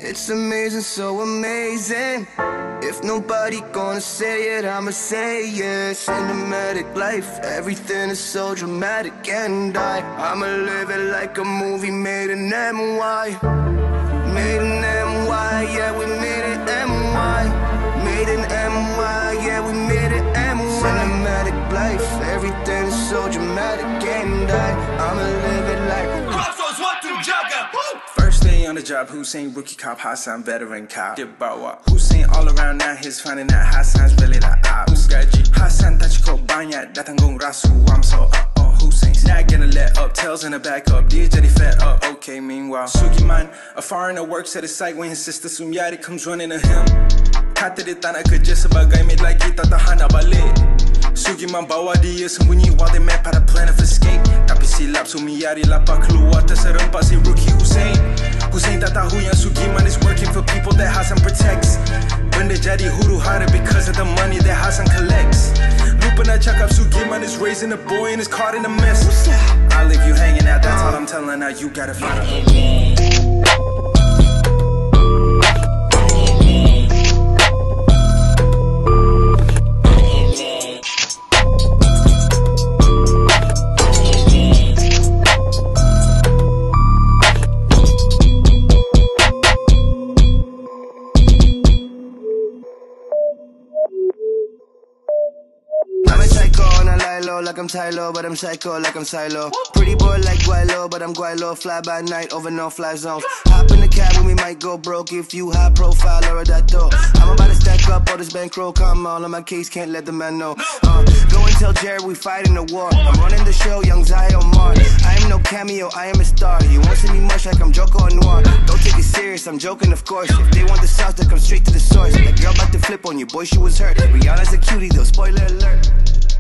It's amazing, so amazing. If nobody gonna say it, I'ma say it. Cinematic life, everything is so dramatic. And I'ma live it like a movie made in NY. Made in NY, yeah, we made it NY. Made in NY, yeah, we made it NY. Cinematic life, everything is so dramatic. And I'ma live it like Crossroads 1 2 Jugger. First day on the job, Hussein, rookie cop, Hassan, veteran cop. Debawa, Hussein all around now, he's finding out Hassan's really the op. Hassan tachiko banyak, datang gong rasu, I'm so Hussein's not gonna let up, tails in the back up, dia jadi fed up, okay. Meanwhile, Sugiman, a foreigner works at his site when his sister Sumyari comes running to him. Kata dia tak nak kerja sebagai maid lagi, tak tahan nak balik. Sugiman bawa dia sembunyi while they map out a plan of escape. Tapi silap Sumyari lapar keluar terserempak si rookie Hussein. Hussein tak tahu yang Sugiman is working for people that Hassan protects. Benda jadi huru-hara because of the money that Hassan collects. Lupa nak cakap Sugiman is raising a boy and is caught in a mess. I leave you hanging out, that's all I'm telling her. You gotta find a home. Like I'm Tylo, but I'm psycho like I'm Silo. Pretty boy like Guaylo, but I'm Guaylo. Fly by night over no fly zones. Hop in the cab when we might go broke. If you high profile or a dato, I'm about to stack up all this bankroll. Come on my case, can't let the man know. Go and tell Jared we fighting the war. I'm running the show, young Zion Mart. I am no cameo, I am a star. You won't see me much like I'm Joko or Noir. Don't take it serious, I'm joking of course. If they want the sauce, they come straight to the source. That girl about to flip on you, boy, she was hurt. Rihanna's a cutie though, spoiler alert.